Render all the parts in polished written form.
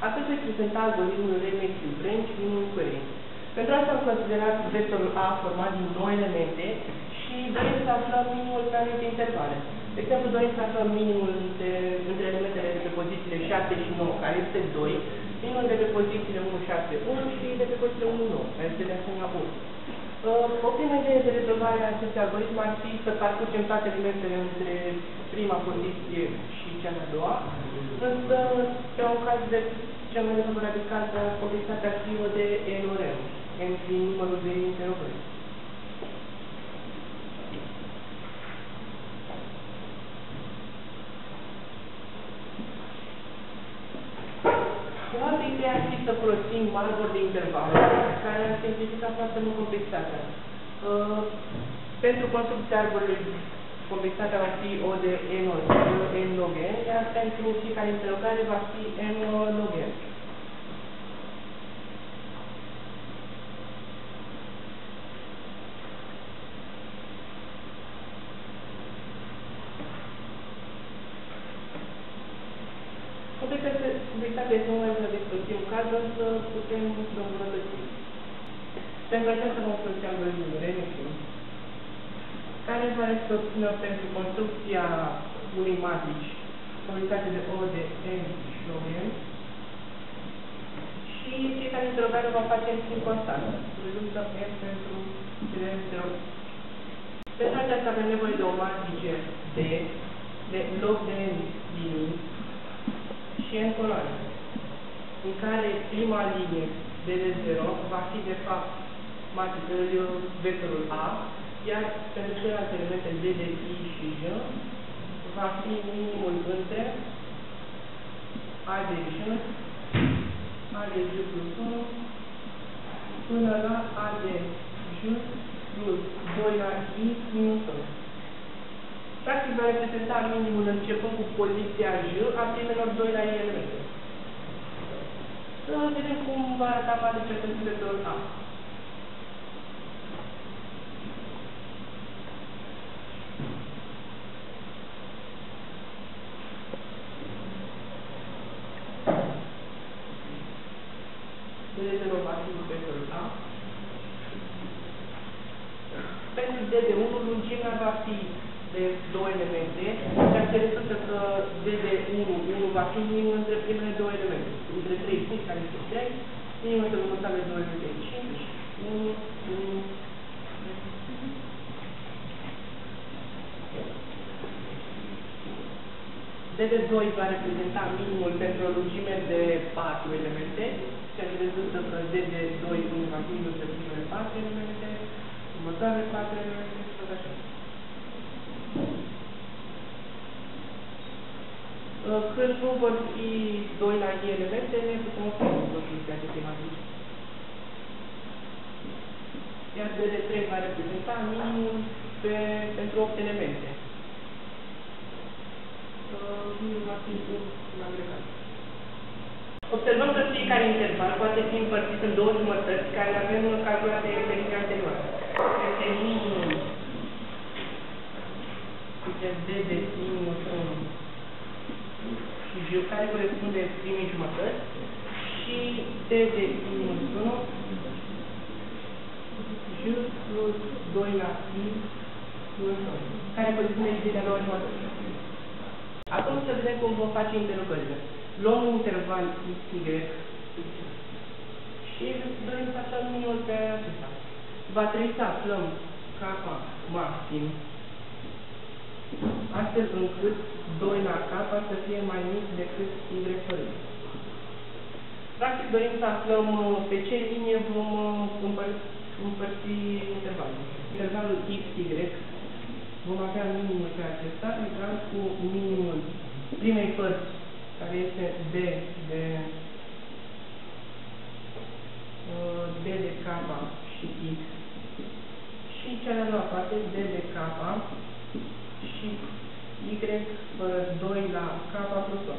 Astăzi voi prezenta algoritmul remix range minimum query. Pentru asta am considerat vectorul A format din 2 elemente și dorim să aflăm minimul pe anumite intervale. De exemplu, dorim să aflăm minimul între elementele de pe pozițiile 7 și 9, care este 2, minimul de pe pozițiile 1, 7, 1 și de pe pozițiile 1, 9, care este de asemenea 1. O primă idee de rezolvare a acestui algoritm ar fi să parcurgem toate elementele între prima poziție și cea de-a doua, însă, pe un caz de cel mai defavorabil caz, complexitatea ar fi o de n ori n fiind numărul de interogări. O altă idee ar fi să folosim arbori de intervale, care ar simplifica foarte mult complexitatea. Pentru construcția arborului, complexitatea va fi o de n ori n log n, iar pentru fiecare interogare va fi n log n. Complexitatea este mult mai bună decât în primul caz, însă putem să îmbunătățim. Pentru aceasta vom folosi algoritmul remix, care va să obțină pentru construcția unei matrici comunitate de O de n și log n și fiecare interogare va face în timp constant. Rezultă n pentru cele 0. Pentru aceasta avem nevoie de o matrice de log de n linii și n coloane, în care prima linie de 0 va fi de fapt vectorul A, iar pentru celelalte elemente D de I și J va fi minimul între A de J, A de J plus 1 până la A de J plus 2 la I minus 1. Practic va reprezenta minimul începând cu poziția J a primelor 2 la I elemente. Să vedem cum va arăta matricea pentru vectorul A. D de 0 va fi vectorul A. Pentru D de 1, lungimea va fi de 2 elemente, ceea ce rezultă că D de 1 va fi minimul între primele 2 elemente. Între 3 și 5, care este 3, minimul între următoarele 2 elemente 5, 1, 1, D de 2 va reprezenta minimul pentru o lungime de 4 elemente, ceea ce rezultă că D de 2 va fi minimul între primele 4 elemente, următoarele 4 elemente și tot așa. Când nu vor fi 2 la I elemente, ne putem obține construcția acestei matrici. Iar D de 3 va reprezenta minimul pentru 8 elemente. Minimul va fi un agregat. Observăm că fiecare interval poate fi împărțit în două jumătăți care avem calculate în seria anterioară. Este minimul D de minus 1 și J, care corespunde primei jumătăți, și D de minus 1 J plus 2 la I plus 1, care corespunde de a doua jumătăți. Acum să vedem cum vom face interogările. Luăm un interval XY și dorim să aflăm minimul pe acesta. Va trebui să aflăm kappa maxim, astfel încât 2 la kappa să fie mai mic decât Y părând. Practic dorim să aflăm pe ce linie vom împărți intervalul. Intervalul XY vom avea minimul pe acesta egal cu minimul primei părți, care este D de kappa și X, și cea de-a doua parte D de kappa și Y fără 2 la kappa plus 1.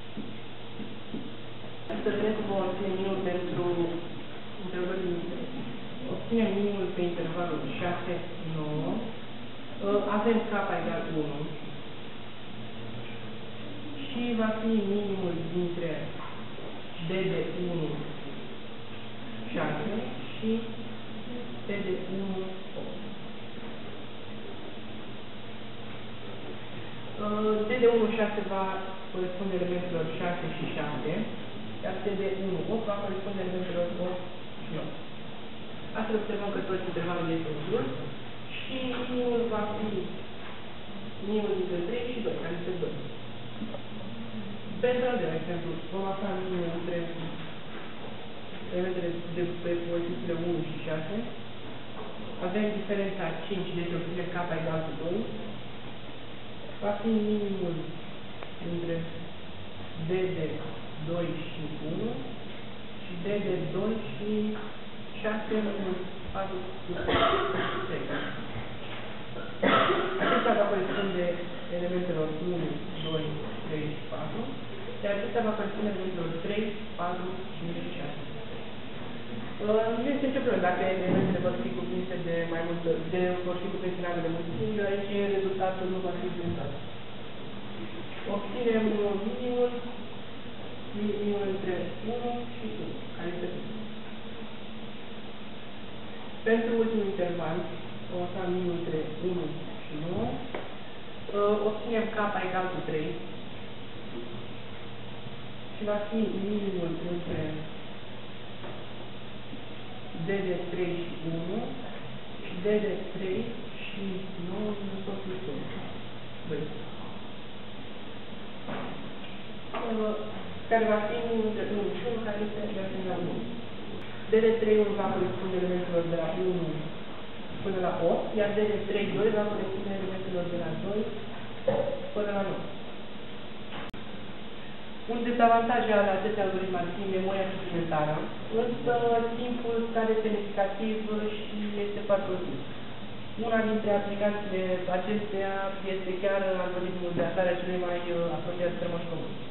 Să vedem cum vom obține minimul pentru intervalul. Obținem minimul pe intervalul 6-9. Avem kappa egal 1 și va fi minimul dintre D D de 1, 6 și T de 1, 8. T de 1, 6 va corespunde elementelor 6 și 7, iar T de 1, 8 va corespunde elementelor 8 și 9. Astfel observăm că tot intervalul este în sus și minimul va fi minimul dintre 3 și 2, care este 2. Pentru al doilea exemplu, vom afla minimul între elementele de pe pozițiile 1 și 6. Avem diferența 5, deci obținem K egal cu 2. Va fi minimul între D de 2 și 1 și D de 2 și 6 minus 4 plus 3. Acesta va corespunde elementelor 1, 2, 3 și 4, iar acesta va corespunde elementelor 3, 4, 5 și 6. Nu este nicio problemă dacă elementele vor fi cuprinse vor fi cuprinse în ambele mulțimi, deoarece rezultatul nu va fi prezentat. Obținem minimul între 1 și 1, care este 1. Pentru ultimul interval, o să minimul între 1 și 9, obținem K egal cu 3 și va fi minimul între D de 3 și 1 și D de 3 și 9 minus 8 plus 1. 2. Care va fi minimul între 1 și 1, care este de asemenea 1. D de 3 1 va corespunde elementelor de la 1 până la 8, iar D de 3 2 va corespunde elementelor de la 2 până la 9. Un dezavantaj al acestui algoritm ar fi memoria suplimentară, însă timpul scade semnificativ și este foarte util. Una dintre aplicațiile acesteia este chiar algoritmul de aflare a celui mai apropiat strămoș comun.